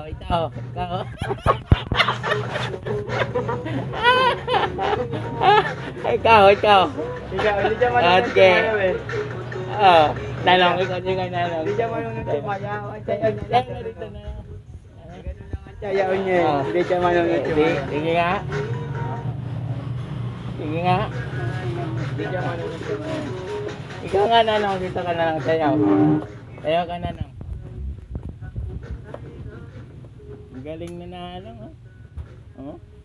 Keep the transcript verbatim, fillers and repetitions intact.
ikaw, ikaw. Ikaw, ikaw. Ikaw, hindi siya Ah, marunong sige. sumayaw eh. Oh, nanong, ikaw din kay nanong. Hindi siya marunong sumayaw. Ang sayaw niya Yan, lang. narito na. Ganun lang ang sayaw niya eh. Ah. Hindi siya marunong Sige, sumayaw. sige nga. Sige nga. Hindi siya marunong sumayaw. Ikaw nga nanong, dito ka na lang sayaw. Sayaw ka nanong. Ang galing na nanong, oh. Oh?